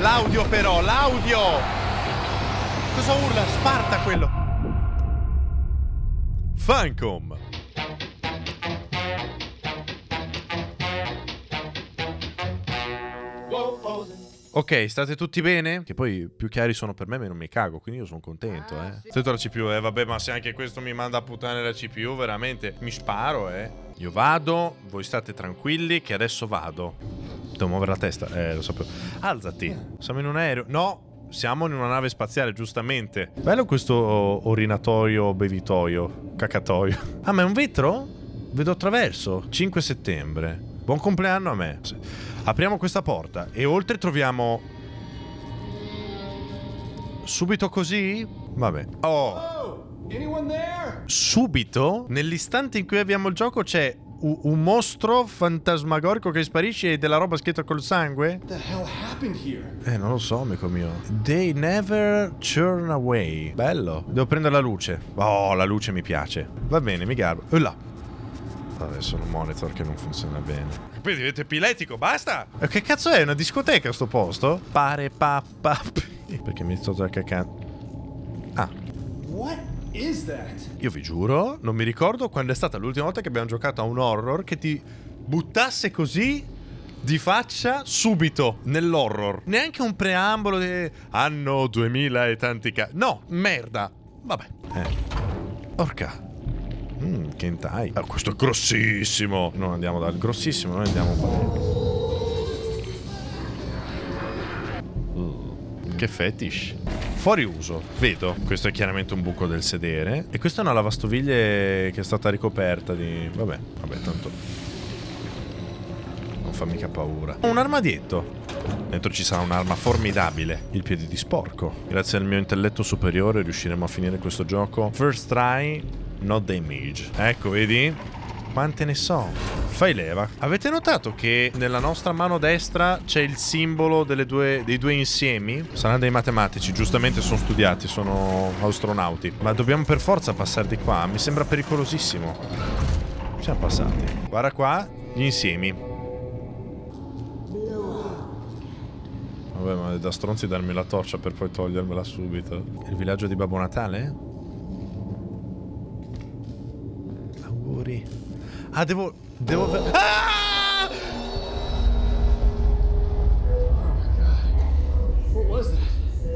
L'audio però, l'audio! Cosa urla? Sparta quello! Funcom! Ok, state tutti bene? Che poi più chiari sono per me, meno mi cago, quindi io sono contento, Sento la CPU, vabbè, ma se anche questo mi manda a puttane la CPU, veramente, mi sparo, Io vado, voi state tranquilli che adesso vado. Devo muovere la testa, lo sapevo. Alzati, siamo in un aereo. No, siamo in una nave spaziale, giustamente. Bello questo orinatorio, bevitoio, cacatoio. Ah, ma è un vetro? Vedo attraverso. 5 settembre. Buon compleanno a me. Apriamo questa porta e oltre troviamo... Subito così? Vabbè. Oh! Subito? Nell'istante in cui abbiamo il gioco c'è un mostro fantasmagorico che sparisce e della roba scritta col sangue? Non lo so, amico mio. They never turn away. Bello. Devo prendere la luce. Oh, la luce mi piace. Va bene, mi garbo. Là. Adesso è un monitor che non funziona bene. Poi diventa epiletico, basta! Che cazzo è? Una discoteca sto posto? Pare pappa. Perché mi sto già cacando. Ah. What is that? Io vi giuro, non mi ricordo quando è stata l'ultima volta che abbiamo giocato a un horror che ti buttasse così di faccia subito nell'horror. Neanche un preambolo di anno 2000 e tanti no, merda. Vabbè. Orca. Che hentai. Questo è grossissimo. Non andiamo dal grossissimo, noi andiamo qua. Che fetish. Fuori uso, vedo. Questo è chiaramente un buco del sedere. E questa è una lavastoviglie che è stata ricoperta di... Vabbè, tanto non fa mica paura. Un armadietto. Dentro ci sarà un'arma formidabile. Il piede di sporco. Grazie al mio intelletto superiore riusciremo a finire questo gioco. First try, no damage. Ecco, vedi? Quante ne so. Fai leva. Avete notato che nella nostra mano destra c'è il simbolo dei due insiemi? Saranno dei matematici, giustamente sono studiati, sono astronauti. Ma dobbiamo per forza passare di qua. Mi sembra pericolosissimo. Siamo passati. Guarda qua, gli insiemi. Vabbè, ma è da stronzi darmi la torcia per poi togliermela subito. Il villaggio di Babbo Natale? Auguri. Ah, devo... Ah! Oh my god. What was that?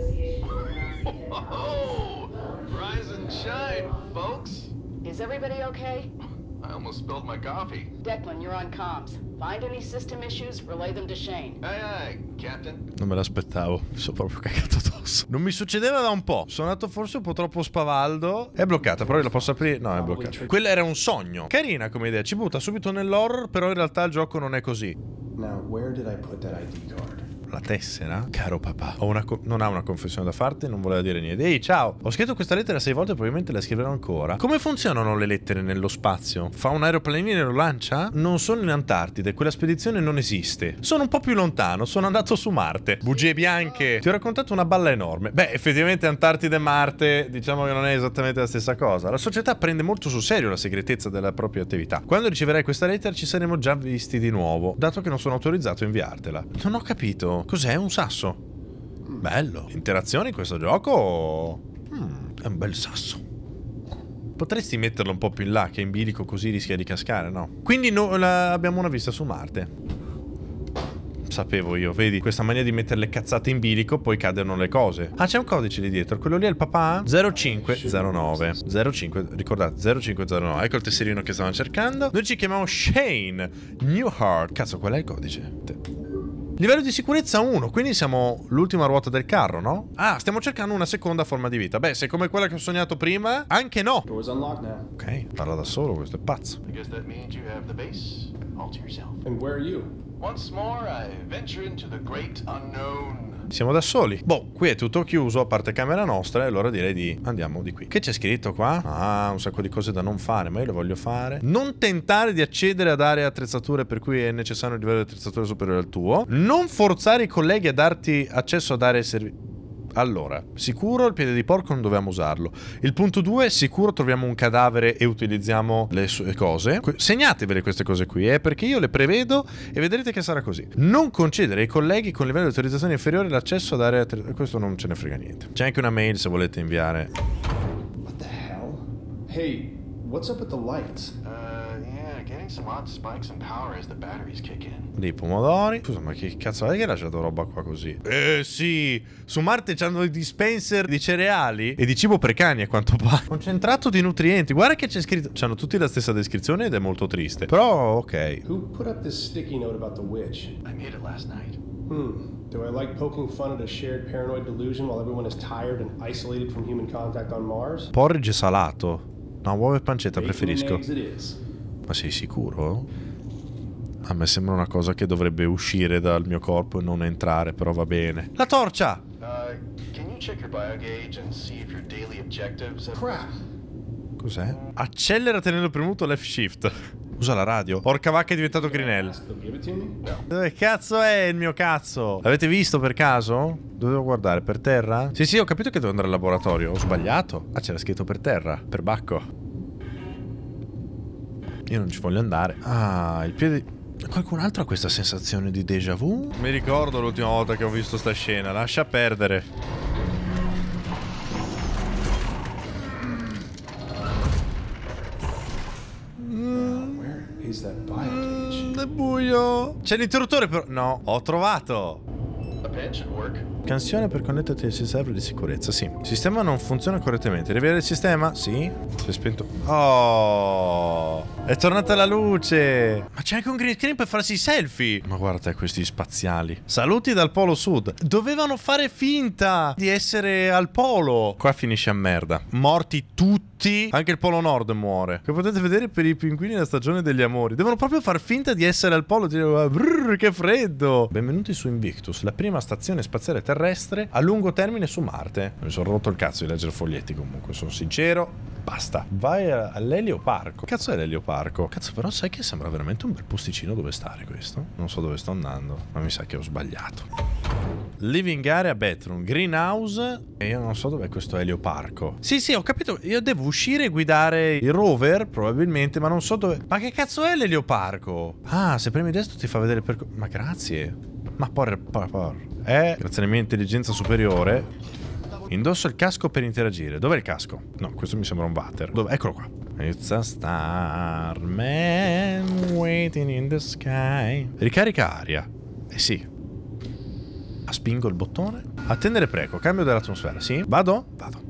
Oh, rise and shine, folks. Is everybody okay? I almost spilled my coffee. Declan, you're on comms. Find any system issues, relay them to Shane. Aye, Captain. Non me l'aspettavo, mi sono proprio cagato addosso. Non mi succedeva da un po'. Sono andato forse un po' troppo spavaldo. È bloccata, però io la posso aprire. No, è bloccata. Quello era un sogno. Carina come idea, ci butta subito nell'horror, però in realtà il gioco non è così. Now, where did I put that ID card? La tessera? Caro papà, non ha una confessione da farti, non voleva dire niente. Ehi, ciao! Ho scritto questa lettera 6 volte, probabilmente la scriverò ancora. Come funzionano le lettere nello spazio? Fa un aeroplanino e lo lancia? Non sono in Antartide, quella spedizione non esiste. Sono un po' più lontano, sono andato su Marte. Bugie bianche! Ti ho raccontato una balla enorme. Beh, effettivamente Antartide e Marte, diciamo che non è esattamente la stessa cosa. La società prende molto sul serio la segretezza della propria attività. Quando riceverai questa lettera ci saremo già visti di nuovo, dato che non sono autorizzato a inviartela. Non ho capito. Cos'è? Un sasso? Bello. Interazioni in questo gioco? È un bel sasso. Potresti metterlo un po' più in là, che in bilico così rischia di cascare, no? Quindi abbiamo una vista su Marte. Sapevo io, vedi, questa mania di mettere le cazzate in bilico, poi cadono le cose. Ah, c'è un codice lì dietro, quello lì è il papà? 0509. 05, ricordate, 0509. Ecco il tesserino che stavamo cercando. Noi ci chiamiamo Shane Newhart. Cazzo, qual è il codice? Livello di sicurezza 1, quindi siamo l'ultima ruota del carro, no? Ah, stiamo cercando una seconda forma di vita. Beh, se è come quella che ho sognato prima, anche no. Door's unlocked now. Ok, parla da solo, questo è pazzo. I guess that means you have the base all to yourself. And where are you? Once more, I venture into the great unknown. Siamo da soli. Boh, qui è tutto chiuso, a parte camera nostra, e allora direi di andiamo di qui. Che c'è scritto qua? Ah, un sacco di cose da non fare, ma io le voglio fare. Non tentare di accedere ad aree attrezzature per cui è necessario un livello di attrezzatura superiore al tuo. Non forzare i colleghi a darti accesso ad aree Allora, sicuro il piede di porco non dovevamo usarlo. Il punto 2, sicuro troviamo un cadavere e utilizziamo le sue cose. Segnatevele queste cose qui, perché io le prevedo e vedrete che sarà così. Non concedere ai colleghi con livello di autorizzazione inferiore l'accesso ad aree... Questo non ce ne frega niente. C'è anche una mail se volete inviare. What the hell? Hey, what's up with the lights? Yeah, getting some odd spikes in power as the batteries kick in. Dei pomodori. Scusa, ma che cazzo è che hai lasciato roba qua così? Sì, su Marte c'hanno i dispenser di cereali e di cibo per cani a quanto pare. Concentrato di nutrienti. Guarda che c'è scritto. C'hanno tutti la stessa descrizione ed è molto triste. Però, ok. Who put up this sticky note about the witch? I made it last night. Do I like poking fun at a shared paranoid delusion while everyone is tired and isolated from human contact on Mars? Porridge salato. No, uova e pancetta Bacon preferisco. and eggs it is. Ma sei sicuro? A me sembra una cosa che dovrebbe uscire dal mio corpo e non entrare, però va bene. La torcia! Can you check your biogauge and see if your daily objectives have... Crap. Cos'è? Accelera tenendo premuto left shift. Usa la radio. Porca vacca, è diventato Grinell. Ask they'll give it to me? Dove cazzo è il mio cazzo? L'avete visto per caso? Dove devo guardare? Per terra? Sì, ho capito che devo andare al laboratorio. Ho sbagliato. Ah, c'era scritto per terra. Per bacco. Io non ci voglio andare. Ah, il piede... Qualcun altro ha questa sensazione di déjà vu? Mi ricordo l'ultima volta che ho visto sta scena. Lascia perdere. Where is that biogauge? È buio. C'è l'interruttore però... No, ho trovato. A pen should work. Canzone per connetterti al server di sicurezza. Sì. Il sistema non funziona correttamente. Riavviare il sistema? Sì. Si è spento. Oh, è tornata la luce. Ma c'è anche un green screen per farsi i selfie. Ma guarda questi spaziali. Saluti dal polo sud. Dovevano fare finta di essere al polo. Qua finisce a merda. Morti tutti. Anche il polo nord muore. Che potete vedere per i pinguini nella stagione degli amori. Devono proprio far finta di essere al polo. Dire, brrr, che freddo. Benvenuti su Invictus, la prima stazione spaziale terrestre a lungo termine su Marte. Mi sono rotto il cazzo di leggere foglietti, comunque sono sincero. Basta. Vai all'Elioparco. Cazzo è l'Elioparco? Cazzo, però sai che sembra veramente un bel posticino dove stare questo. Non so dove sto andando, ma mi sa che ho sbagliato. Living area bedroom, greenhouse. E io non so dov'è questo Elioparco. Sì, ho capito. Io devo uscire e guidare il rover, probabilmente, ma non so dove. Ma che cazzo è l'Elioparco? Ah, se premi destro ti fa vedere il percorso. Ma grazie. Ma grazie alla mia intelligenza superiore. Indosso il casco per interagire. Dov'è il casco? No, questo mi sembra un water. Dove? Eccolo qua. It's a starman waiting in the sky. Ricarica aria. Sì. Spingo il bottone. Attendere preco. Cambio dell'atmosfera. Sì? Vado? Vado.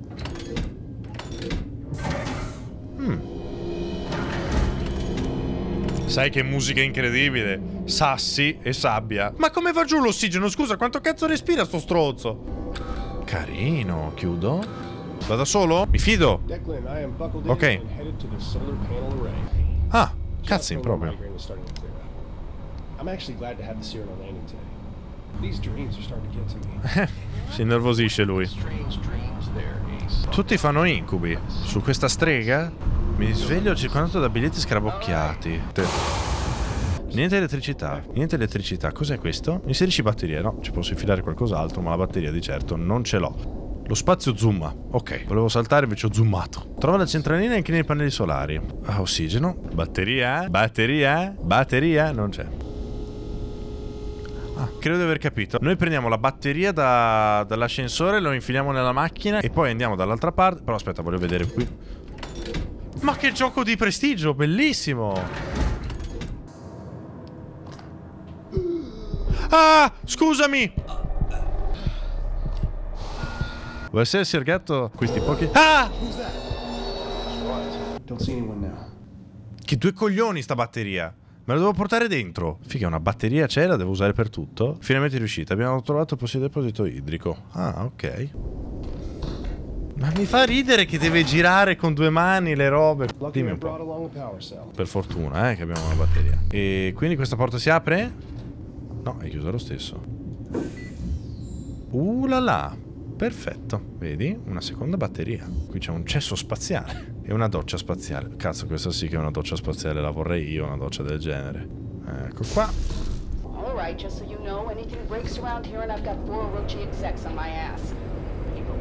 Sai che musica incredibile. Sassi e sabbia. Ma come va giù l'ossigeno? Scusa, quanto cazzo respira sto stronzo? Carino, chiudo. Vado solo? Mi fido. Declan, I am buckled in Ok. and headed to the solar panel array. Ah, Just cazzo in when my proprio. migraine was starting to clear up. I'm actually glad to have the Cyrano landing today. These dreams are starting to get to me. Si innervosisce lui. Strange dreams there, Ace. Tutti fanno incubi. Su questa strega mi sveglio circondato da biglietti scarabocchiati. Niente elettricità. Niente elettricità. Cos'è questo? Inserisci batteria. No, ci posso infilare qualcos'altro, ma la batteria di certo non ce l'ho. Lo spazio zooma. Ok, volevo saltare invece ho zoomato. Trova la centralina e inclina i pannelli solari. Ah, ossigeno. Batteria? Batteria? Batteria? Non c'è. Ah, credo di aver capito. Noi prendiamo la batteria dall'ascensore, lo infiliamo nella macchina e poi andiamo dall'altra parte. Però aspetta, voglio vedere qui. Ma che gioco di prestigio, bellissimo! Ah, scusami! Vuoi essere cercato questi pochi... Ah! Who's that? Don't see anyone now. Che due coglioni sta batteria! Me la devo portare dentro. Figa, una batteria c'è, la devo usare per tutto. Finalmente è riuscita. Abbiamo trovato il possibile deposito idrico. Ah, ok. Ma mi fa ridere che deve girare con due mani le robe. Lucky Dimmi I un po'. brought along the power cell. Per fortuna, che abbiamo una batteria. E quindi questa porta si apre? No, è chiusa lo stesso. Là là. Perfetto. Vedi? Una seconda batteria. Qui c'è un cesso spaziale. E una doccia spaziale. Cazzo, questa sì che è una doccia spaziale. La vorrei io, una doccia del genere. Ecco qua. All right, just so you know, anything breaks around here and I've got 4 Orochi execs on my ass.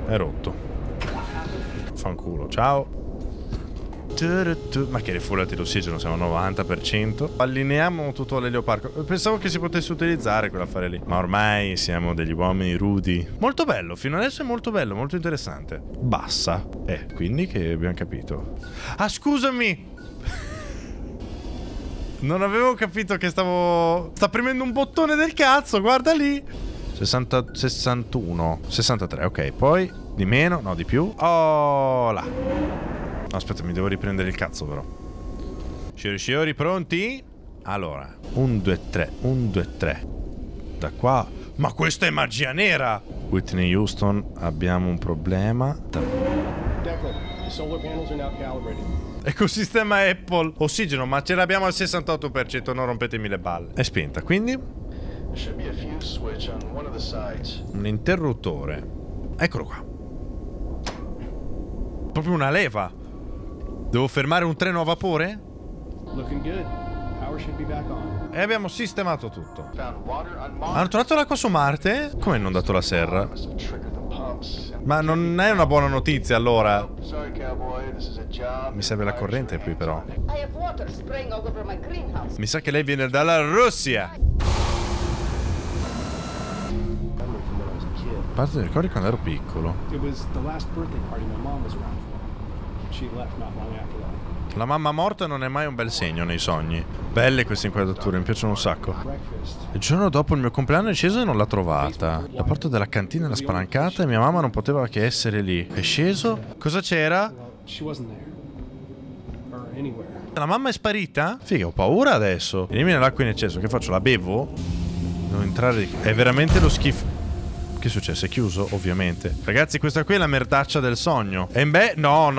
è rotto. Fanculo, ciao. Ma che rifullati l'ossigeno, siamo al 90%. Allineiamo tutto l'elioparco. Pensavo che si potesse utilizzare quell'affare lì, ma ormai siamo degli uomini rudi. Molto bello, fino adesso è molto bello, molto interessante. Bassa. Quindi che abbiamo capito. Ah, scusami. Non avevo capito che sta premendo un bottone del cazzo, guarda lì. 61, 63, ok, poi di meno, no, di più. Oh, là. No, aspetta, mi devo riprendere il cazzo però. Shiori, pronti? Allora, 1, 2, 3, 1, 2, 3. Da qua. Ma questa è magia nera! Whitney Houston, abbiamo un problema. Declan, the solar panels are now calibrated. Ecosistema Apple. Ossigeno, ma ce l'abbiamo al 68%, non rompetemi le balle. È spenta, quindi? There should be a fuse switch on one of the sides. Un interruttore. Eccolo qua. Proprio una leva. Devo fermare un treno a vapore? Looking good. Power should be back on. E abbiamo sistemato tutto. Found water on Mars. Hanno trovato l'acqua su Marte? Come hanno dato la serra? Must have triggered the pumps. Ma non è una buona notizia allora. Oh, sorry, cowboy. This is a job. Mi serve la corrente qui però. I have water spraying all over my greenhouse. Mi sa che lei viene dalla Russia. Memory from when I was a kid. A parte ti ricordi quando ero piccolo? It was the last birthday party my mom was around for. She left not long after that. La mamma morta non è mai un bel segno nei sogni. Belle queste inquadrature, mi piacciono un sacco. Breakfast. Il giorno dopo il mio compleanno è sceso e non l'ha trovata. La porta della cantina era spalancata e mia mamma non poteva che essere lì. È sceso? Cosa c'era? Well, she wasn't there. Or anywhere. La mamma è sparita? Figa, ho paura adesso. Elimina l'acqua in eccesso, che faccio? La bevo? Devo entrare di... È veramente lo schifo. Che è successo? È chiuso? Ovviamente. Ragazzi, questa qui è la merdaccia del sogno. E beh, no.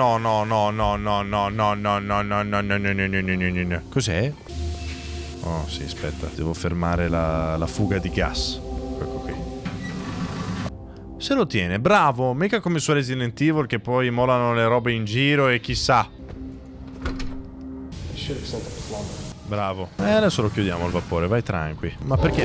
Cos'è? Oh, sì, aspetta. Devo fermare la fuga di gas. Ecco qui. Se lo tiene, bravo. Mica come su Resident Evil che poi molano le robe in giro e chissà. I should have sent a plumber. Bravo. Adesso lo chiudiamo il vapore, vai tranqui. Ma perché?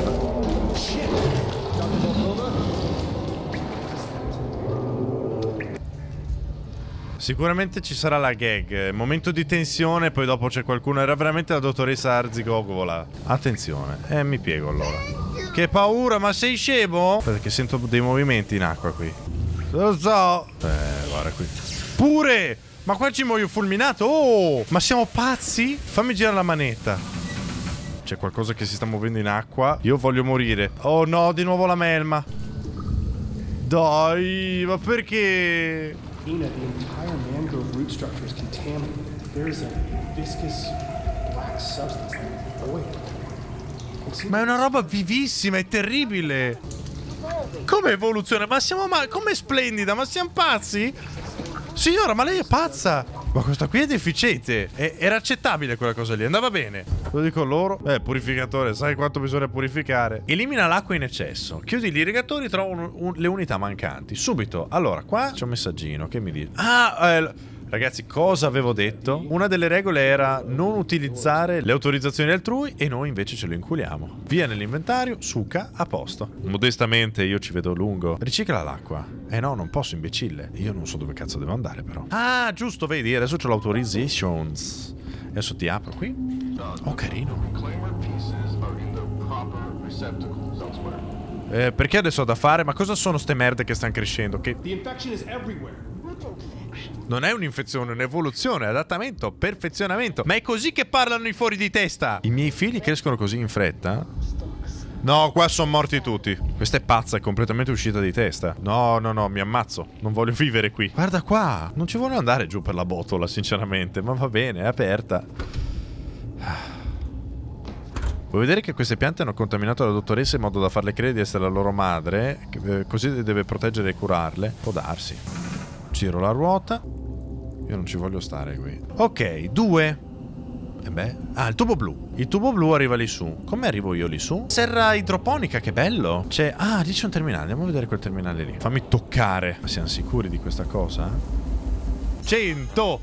Sicuramente ci sarà la gag. Momento di tensione, poi dopo c'è qualcuno. Era veramente la dottoressa Arzigogola. Attenzione. Mi piego allora. Che paura, ma sei scemo? Perché sento dei movimenti in acqua qui. Lo so. Guarda qui. Pure! Ma qua ci muoio fulminato. Oh! Ma siamo pazzi? Fammi girare la manetta. C'è qualcosa che si sta muovendo in acqua. Io voglio morire. Oh no, di nuovo la melma. Dai, ma perché? Ina, the entire mangrove root structure is contaminated. There is a viscous black substance there. Oh, wait. Ma è una roba vivissima, è terribile. Come evoluzione? Ma siamo come splendida, ma siamo pazzi? Signora, ma lei è pazza. Ma questa qui è deficiente. Era accettabile quella cosa lì, andava bene. Lo dico loro. Purificatore, sai quanto bisogna purificare? Elimina l'acqua in eccesso. Chiudi gli irrigatori, trova le unità mancanti. Subito. Allora, qua c'è un messaggino che mi dice... Ragazzi, cosa avevo detto? Una delle regole era non utilizzare le autorizzazioni altrui e noi invece ce lo inculiamo. Via nell'inventario, suca, a posto. Modestamente io ci vedo lungo. Ricicla l'acqua. No, non posso, imbecille. Io non so dove cazzo devo andare però. Ah, giusto, vedi, adesso c'ho l'autorizations. Adesso ti apro qui. Oh, carino. Reclaimer pieces are in the proper receptacles elsewhere. Perché adesso ho da fare? Ma cosa sono ste merde che stanno crescendo? Che... The infection is everywhere. Non è un'infezione, è un'evoluzione, adattamento, perfezionamento. Ma è così che parlano i fuori di testa. I miei figli crescono così in fretta? No, qua sono morti tutti. Questa è pazza, è completamente uscita di testa. No, mi ammazzo. Non voglio vivere qui. Guarda qua, non ci voglio andare giù per la botola, sinceramente. Ma va bene, è aperta. Vuoi vedere che queste piante hanno contaminato la dottoressa in modo da farle credere di essere la loro madre? Così deve proteggere e curarle? Può darsi. Giro la ruota. Io non ci voglio stare qui. Ok, 2. Il tubo blu. Il tubo blu arriva lì su. Come arrivo io lì su? Serra idroponica, che bello. C'è... lì c'è un terminale. Andiamo a vedere quel terminale lì. Fammi toccare. Ma siamo sicuri di questa cosa? 100.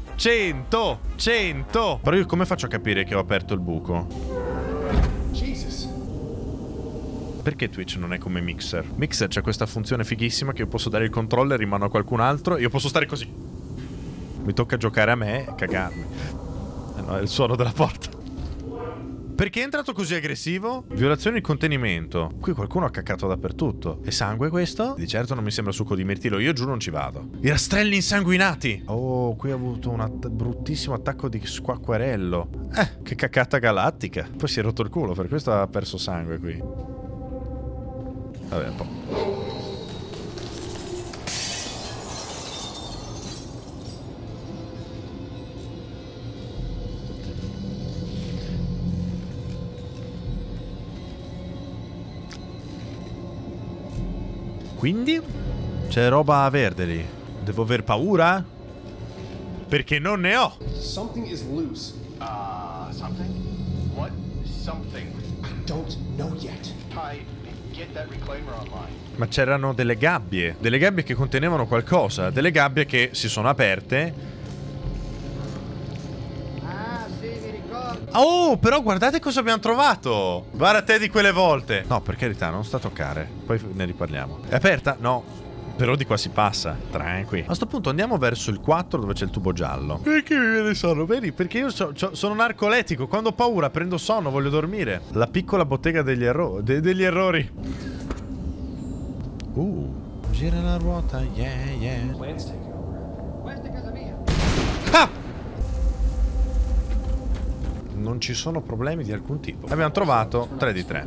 Però io come faccio a capire che ho aperto il buco? Jesus. Perché Twitch non è come Mixer? Mixer c'è questa funzione fighissima che io posso dare il controller in mano a qualcun altro e io posso stare così. Mi tocca giocare a me e cagarmi. No, è il suono della porta. Perché è entrato così aggressivo? Violazione di contenimento. Qui qualcuno ha caccato dappertutto. E sangue questo? Di certo non mi sembra succo di mirtillo. Io giù non ci vado. I rastrelli insanguinati. Oh, qui ho avuto un bruttissimo attacco di squacquerello. Che cacata galattica. Poi si è rotto il culo, per questo ha perso sangue qui. Vabbè, un po'. Quindi? C'è roba verde lì. Devo aver paura? Perché non ne ho. Something is loose. Something? What? Something. I don't know yet. Ty, get that reclaimer online. Ma c'erano delle gabbie. Delle gabbie che contenevano qualcosa. Delle gabbie che si sono aperte. Oh, però guardate cosa abbiamo trovato. Guarda te di quelle volte. No, per carità, non sta a toccare. Poi ne riparliamo. È aperta? No. Però di qua si passa. Tranqui. A sto punto andiamo verso il 4 dove c'è il tubo giallo. Perché mi viene sonno? Vedi? Perché io sono narcoletico. Quando ho paura prendo sonno, voglio dormire. La piccola bottega degli errori. Gira la ruota. Yeah. Plants taking over. Questa è casa mia. Ah! Non ci sono problemi di alcun tipo. Abbiamo trovato 3 di 3.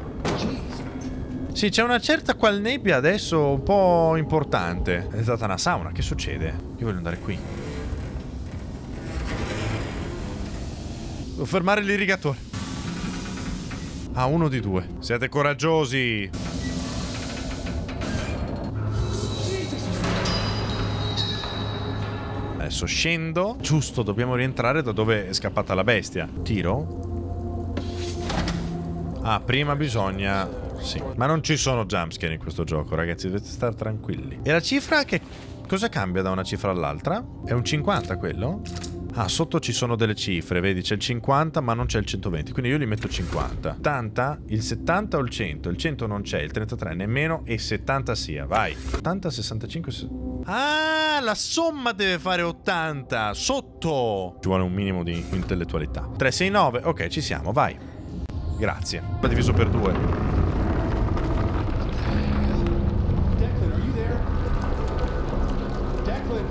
Sì, c'è una certa qual nebbia adesso un po' importante. È stata una sauna, che succede? Io voglio andare qui. Devo fermare l'irrigatore. Ah, 1 di 2. Siete coraggiosi. Adesso scendo. Giusto, dobbiamo rientrare da dove è scappata la bestia. Tiro. Ah, prima bisogna... Sì. Ma non ci sono jumpscare in questo gioco, ragazzi. Dovete stare tranquilli. E la cifra che... Cosa cambia da una cifra all'altra? È un 50 quello? Ah, sotto ci sono delle cifre, vedi? C'è il 50 ma non c'è il 120. Quindi io li metto 50. 80, il 70 o il 100? Il 100 non c'è, il 33 nemmeno e 70 sia. Vai. 80, 65... Ah, la somma deve fare 80. Sotto. Ci vuole un minimo di intellettualità. 3, 6, 9. Ok, ci siamo, vai. Grazie. Va diviso per 2. Declan, are you there? Declan.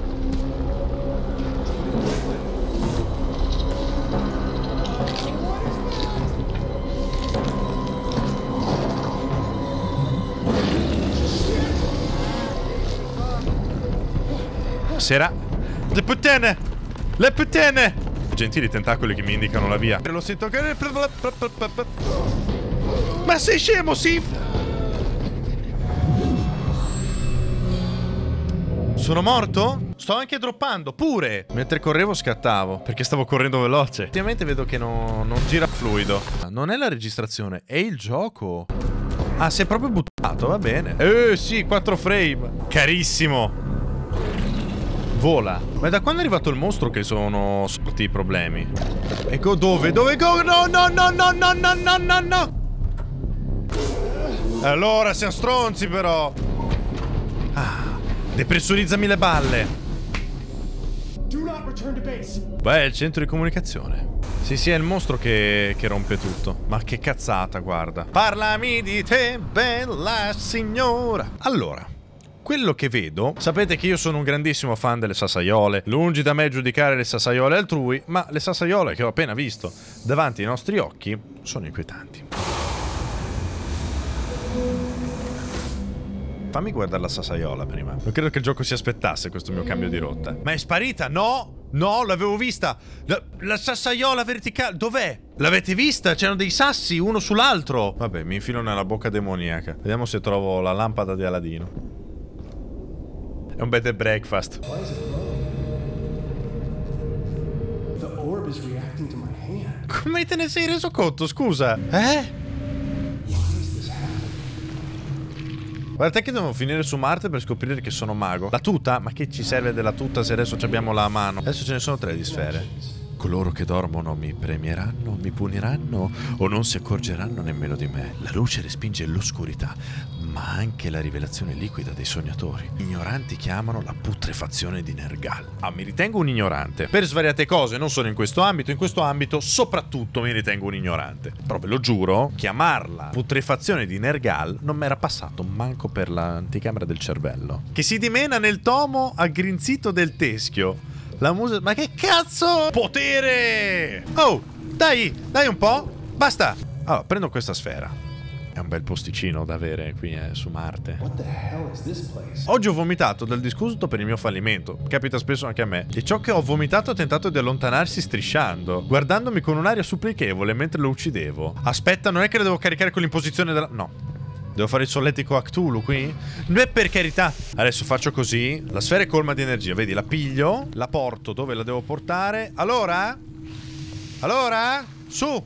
Sera. Le puttane! Le puttane! Gentili tentacoli che mi indicano la via. Lo sento che... Ma sei scemo, sì? Sono morto? Sto anche droppando, pure! Mentre correvo scattavo, perché stavo correndo veloce. Ultimamente vedo che non gira fluido. Non è la registrazione, è il gioco. Ah, si è proprio buttato, va bene. Sì, 4 frame. Carissimo. Vola. Ma da quando è arrivato il mostro che sono sorti i problemi? Ecco dove? Dove go? No, no, no, no, no, no, no, no, no. Allora, siamo stronzi però. Ah, depressurizzami le balle. Do not return to base. Beh, è il centro di comunicazione. Sì, è il mostro che rompe tutto. Ma che cazzata, guarda. Parlami di te, bella signora. Allora, quello che vedo, sapete che io sono un grandissimo fan delle sassaiole. Lungi da me giudicare le sassaiole altrui, ma le sassaiole che ho appena visto davanti ai nostri occhi sono inquietanti. Fammi guardare la sassaiola prima. Non credo che il gioco si aspettasse questo mio cambio di rotta. Ma è sparita? No! No, l'avevo vista! La sassaiola verticale... Dov'è? L'avete vista? C'erano dei sassi uno sull'altro! Vabbè, mi infilo nella bocca demoniaca. Vediamo se trovo la lampada di Aladino. È un bed and breakfast. Why is it glowing? The orb is reacting to my hand. Come te ne sei reso conto, scusa? Guarda che dobbiamo finire su Marte per scoprire che sono mago. La tuta? Ma che ci serve della tuta se adesso abbiamo la mano? Adesso ce ne sono 3 di sfere. Coloro che dormono mi premieranno, mi puniranno o non si accorgeranno nemmeno di me. La luce respinge l'oscurità, ma anche la rivelazione liquida dei sognatori. Gli ignoranti chiamano la putrefazione di Nergal. Mi ritengo un ignorante. Per svariate cose, non solo in questo ambito soprattutto mi ritengo un ignorante. Però ve lo giuro, chiamarla putrefazione di Nergal non mi era passato manco per l'anticamera del cervello. Che si dimena nel tomo aggrinzito del teschio. La musica... Ma che cazzo? Potere! Oh, dai un po'. Basta. Allora, prendo questa sfera. È un bel posticino da avere qui su Marte. What the hell is this place? Oggi ho vomitato del disgusto per il mio fallimento. Capita spesso anche a me. E ciò che ho vomitato ha tentato di allontanarsi strisciando, guardandomi con un'aria supplichevole mentre lo uccidevo. Aspetta, non è che la devo caricare con l'imposizione della... No. Devo fare il solletico a Cthulhu qui? Beh, per carità. Adesso faccio così. La sfera è colma di energia. Vedi, la piglio, la porto dove la devo portare. Allora? Su.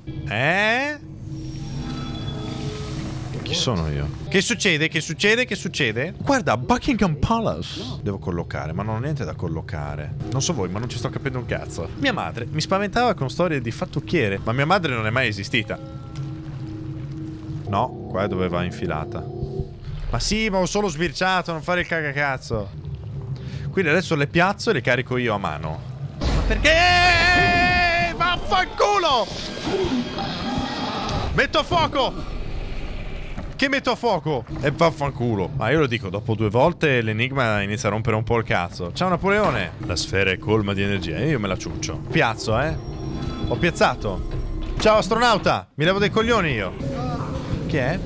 Chi sono io? Che succede? Guarda, Buckingham Palace. Devo collocare, ma non ho niente da collocare. Non so voi, ma non ci sto capendo un cazzo. Mia madre mi spaventava con storie di fattucchiere, ma mia madre non è mai esistita. No, qua è dove va infilata. Ma sì, ma ho solo sbirciato, non fare il cagacazzo. Quindi adesso le piazzo e le carico io a mano. Ma perché? Vaffanculo! Metto a fuoco! Che metto a fuoco? E vaffanculo. Ma io lo dico, dopo 2 volte l'enigma inizia a rompere un po' il cazzo. Ciao Napoleone! La sfera è colma di energia e io me la ciuccio. Piazzo, Ho piazzato. Ciao astronauta! Mi levo dei coglioni io. Che è?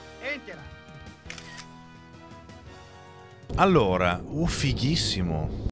Allora, fighissimo.